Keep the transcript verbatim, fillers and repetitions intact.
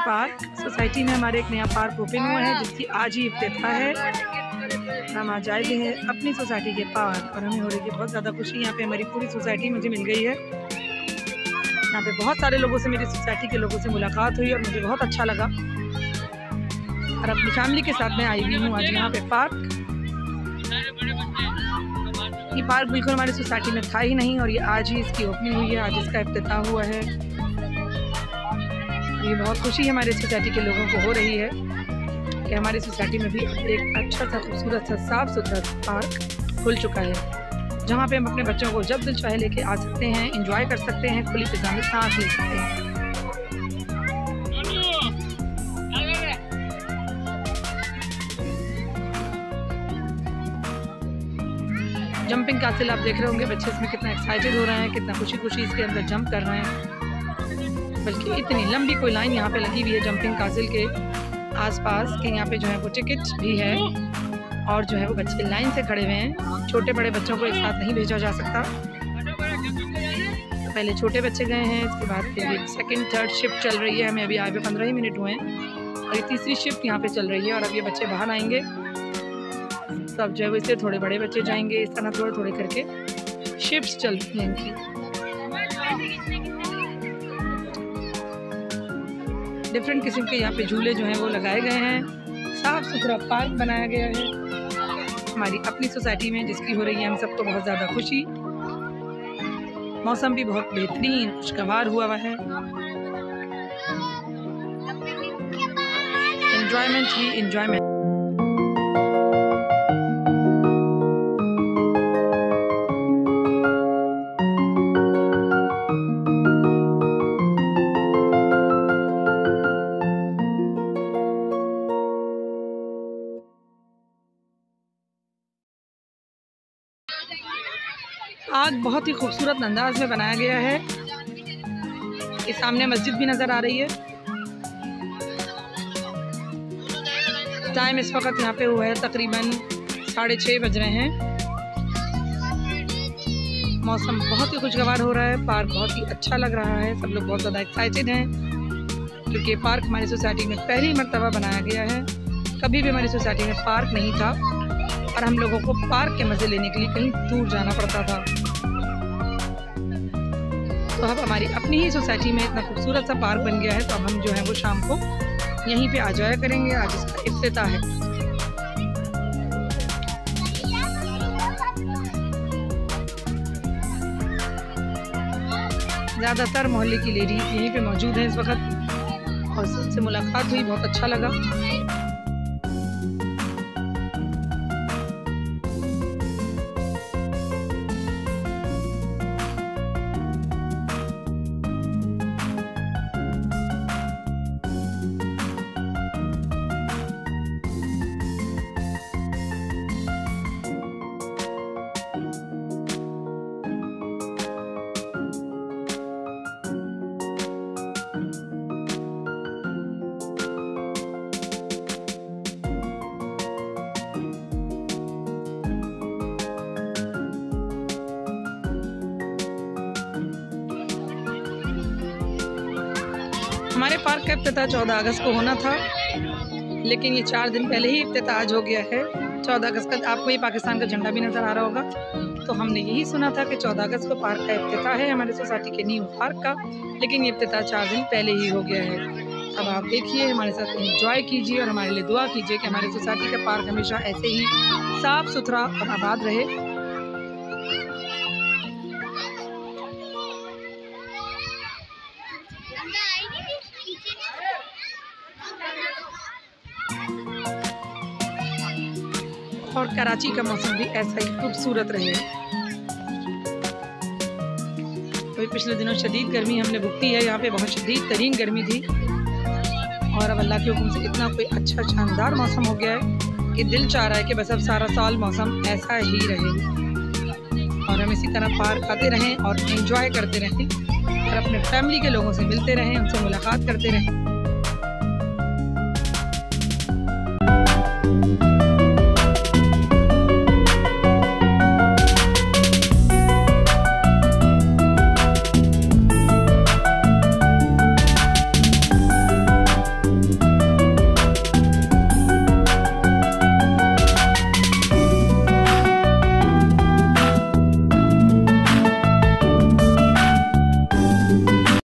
Park society में हमारे एक नया पार्क ओपन हुआ है जिसकी आज ही इफ्तिताह है। हम आज आए हैं अपनी सोसाइटी के पार्क और हमें हो रही है बहुत ज़्यादा खुशी। यहाँ पे हमारी पूरी सोसाइटी मुझे मिल गई है। यहाँ पे बहुत सारे लोगों से, मेरी सोसाइटी के लोगों से मुलाकात हुई और मुझे बहुत अच्छा लगा और अपनी फैमिली के साथ मैं आई हुई हूँ आज यहाँ पे पार्क। ये पार्क बिल्कुल हमारी सोसाइटी में था ही नहीं और ये आज ही इसकी ओपनिंग हुई है, आज इसका इफ्तिताह हुआ है। ये बहुत खुशी हमारे सोसाइटी के लोगों को हो रही है कि हमारी सोसाइटी में भी एक अच्छा सा खूबसूरत सा साफ़ सुथरा पार्क खुल चुका है जहाँ पे हम अपने बच्चों को जब दिल चाहे लेके आ सकते हैं, एंजॉय कर सकते हैं, खुली फिज़ा में सांस ले सकते हैं। जंपिंग कासिल आप देख रहे होंगे, बच्चे इसमें कितना एक्साइटेड हो रहे हैं, कितना खुशी खुशी इसके अंदर जंप कर रहे हैं। बल्कि इतनी लंबी कोई लाइन यहाँ पे लगी हुई है जंपिंग कासिल के आसपास कि यहाँ पे जो है वो टिकट भी है और जो है वो बच्चे लाइन से खड़े हुए हैं। छोटे बड़े बच्चों को एक साथ नहीं भेजा जा सकता। पहले छोटे बच्चे गए हैं, इसके बाद फिर ये सेकंड थर्ड शिफ्ट चल रही है। हमें अभी आए हुए पंद्रह ही मिनट हुए हैं और ये तीसरी शिफ्ट यहाँ पे चल रही है और अब ये बच्चे बाहर आएंगे तो अब जो है वो इससे थोड़े बड़े बच्चे जाएंगे। इस तरह थोड़े थोड़े करके शिफ्ट चल रही हैं इनकी। डिफरेंट किस्म के यहाँ पे झूले जो हैं वो लगाए गए हैं। साफ़ सुथरा पार्क बनाया गया है हमारी अपनी सोसाइटी में जिसकी हो रही है हम सबको बहुत ज़्यादा खुशी। मौसम भी बहुत बेहतरीन खुशगवार हुआ हुआ है। एंजॉयमेंट ही एंजॉयमेंट। पार्क बहुत ही खूबसूरत अंदाज में बनाया गया है। ये सामने मस्जिद भी नज़र आ रही है। टाइम इस वक्त यहाँ पे हुआ है तकरीबन साढ़े छः बज रहे हैं। मौसम बहुत ही खुशगवार हो रहा है, पार्क बहुत ही अच्छा लग रहा है। सब लोग बहुत ज़्यादा एक्साइटेड हैं क्योंकि ये पार्क हमारी सोसाइटी में पहली मर्तबा बनाया गया है। कभी भी हमारी सोसाइटी में पार्क नहीं था और हम लोगों को पार्क के मज़े लेने के लिए कहीं दूर जाना पड़ता था। तो अब हमारी अपनी ही सोसाइटी में इतना खूबसूरत सा पार्क बन गया है तो अब हम जो है वो शाम को यहीं पे आ जाया करेंगे। आज इसका इफ्तिताह है। ज़्यादातर मोहल्ले की लेडीज यहीं पे मौजूद हैं इस वक्त और सबसे मुलाकात हुई, बहुत अच्छा लगा। हमारे पार्क का इफ्तिताह चौदह अगस्त को होना था लेकिन ये चार दिन पहले ही इफ्तिताह आज हो गया है। चौदह अगस्त का आपको ये पाकिस्तान का झंडा भी नज़र आ रहा होगा। तो हमने यही सुना था कि चौदह अगस्त को पार्क का इफ्तिताह है हमारे सोसाइटी के न्यू पार्क का, लेकिन ये इफ्तिताह चार दिन पहले ही हो गया है। अब आप देखिए, हमारे साथ एंजॉय कीजिए और हमारे लिए दुआ कीजिए कि हमारे सोसाइटी का पार्क हमेशा ऐसे ही साफ़ सुथरा और आबाद रहे। और कराची का मौसम भी ऐसा ही खूबसूरत रहे। अभी पिछले दिनों शदीद गर्मी हमने भुगती है, यहाँ पे बहुत शदीद तरीन गर्मी थी और अब अल्लाह के हुक्म से इतना कोई अच्छा शानदार मौसम हो गया है कि दिल चाह रहा है कि बस अब सारा साल मौसम ऐसा ही रहे और हम इसी तरह पार्क आते रहें और एंजॉय करते रहें और अपने फैमिली के लोगों से मिलते रहें, उनसे मुलाकात करते रहें।